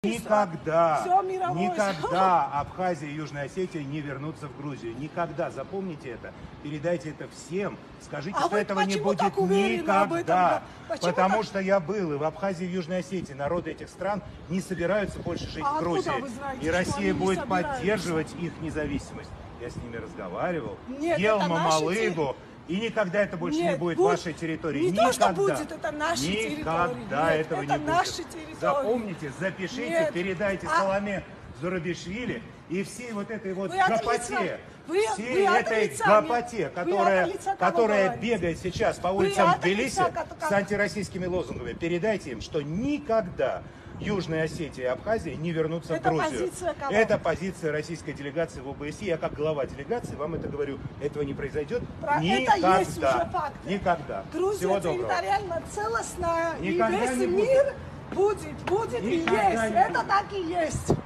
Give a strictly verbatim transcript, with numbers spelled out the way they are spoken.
Никогда, Все мировое. никогда Абхазия и Южная Осетия не вернутся в Грузию. Никогда. Запомните это. Передайте это всем. Скажите, А что этого не будет никогда. Потому что я был и в Абхазии и в Южной Осетии. Народы этих стран не собираются больше жить А в Грузии. знаете, и Россия будет собираются? поддерживать их независимость. Я с ними разговаривал, Нет, ел это мамалыгу. И никогда это больше Нет, не будет будет, вашей территории. Не Никогда. то, что будет, это наши территории. Никогда Нет, этого это не наши будет. территории. Запомните, запишите, Нет. передайте А... Саломе Зурабишвили и всей вот этой вот Вы гопоте, вы, всей вы этой лица, гопоте, которая, лица, которая говорите? бегает сейчас по улицам Вы Тбилиси лица, как... с антироссийскими лозунгами. Передайте им, что никогда Южная Осетия и Абхазия не вернутся это в Грузию. Позиция кого? Это позиция российской делегации в ОБСЕ. Я как глава делегации вам это говорю. Этого не произойдет Про никогда. Это есть уже факт. Никогда. Грузия Всего доброго. территориально целостная. Никогда и весь не мир будет, будет Никогда и есть. не Это так и есть.